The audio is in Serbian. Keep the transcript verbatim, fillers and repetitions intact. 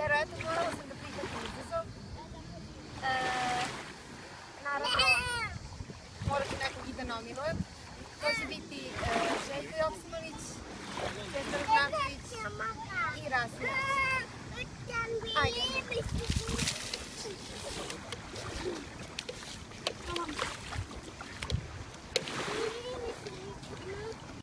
Pero eto, morala sam da prihvatim izazov. Naravno, morat ću nekog i da nominujem. To će biti Zeljko Joksimovic, Petar Rosic i Rasim Ljajic.